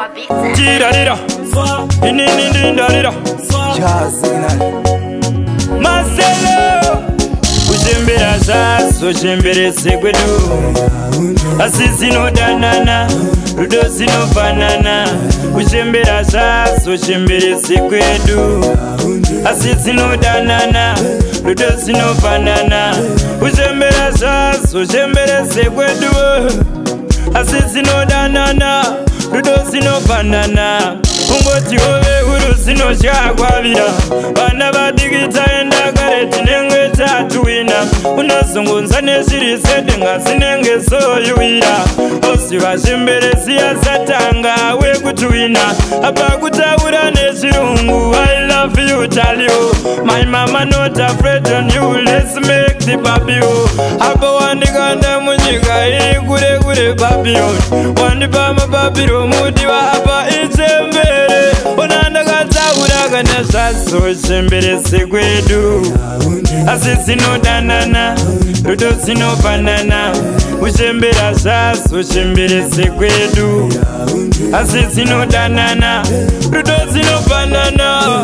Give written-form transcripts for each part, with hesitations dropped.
paBeat. Jacaranda, Inindindarira, Jah Signal. Maselo, Chembere zazo, Chembere segwedu. Asizino danana, Rudosino banana. Chembere zazo, Chembere segwedu. Asizino danana, Rudosino banana. Chembere zazo, Chembere segwedu. Asizino danana, Rudosino banana. Ungoti ove urusino chagwavira. Vana vadigita enda kareti nenge tatuina. Unazungunza neshiri sede ngasi nenge soyuira. Osiva Chembere siya satanga wekutuina. Apa kutaura neshirungu. I love you tell you. My mama not afraid on you. Let's make the paBeat. Apa wandikanda munyika iri kure kure paBeat. Wandipama paBeat mudiwa apa Chembere. Onanda kataura kana zvazo Chembere segwedu. Asizino danana, Rudosino banana. Chembere zvazo Chembere segwedu. Asizino danana, Rudosino banana.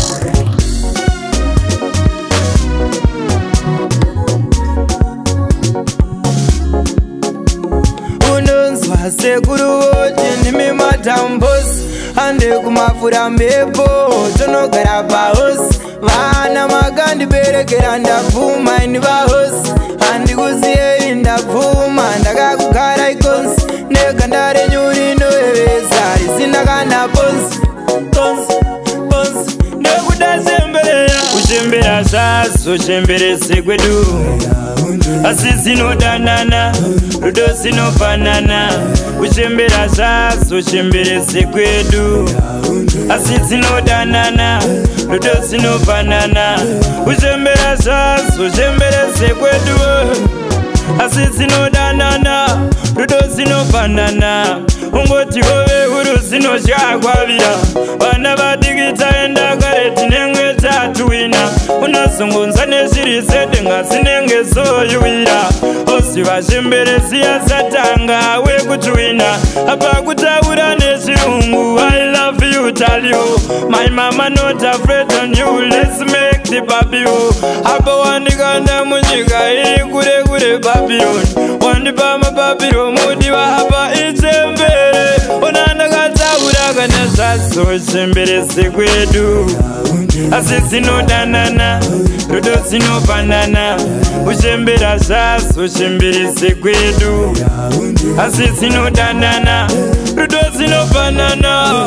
Unonzwa sekuru wote nimi matambos. Ande kumafura mbepo, tonogara pahosi. Vana magandi berekera ndavuma ini vahosi. Handi kuziye ndavuma, ndakakugara ikonsi. Neganda renyuri noevesa, risina kana ponsi. Ponsi, nekuda Chembere ya Chembere zvazo, Chembere segwedu. Asizino danana, Rudosino banana. Chembere zvazo, Chembere segwedu. Asizino danana, Rudosino banana. Chembere zvazo, Chembere segwedu. Asizino danana, Rudosino banana. Ungoti ove urusino chagwavira. Vana vadigita enda kareti nenge tatuina. Unazungunza neshiri sede ngasi nenge soyuira. Osiva Chembere siya satanga wekutuina. Apa kutaura neshirungu. I love you tell you. My mama not afraid on you. Let's make the paBeat. Apa wandikanda munyika iri kure kure paBeat. Wandipama paBeat mudiwa apa Chembere. Onanda kataura kana zvazo Chembere segwedu. Asizino danana, Rudosino banana. Chembere zvazo Chembere segwedu. Asizino danana, Rudosino banana.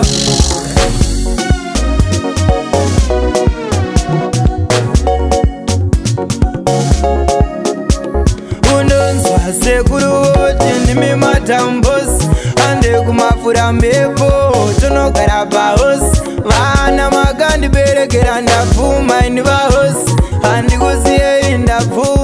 Unonzwa sekuru wote nimi matambos. Ande kumafura mbepo, tonogara pahosi. Vana magandi berekera ndavuma ini vahosi. Handi kuziye ndavuma.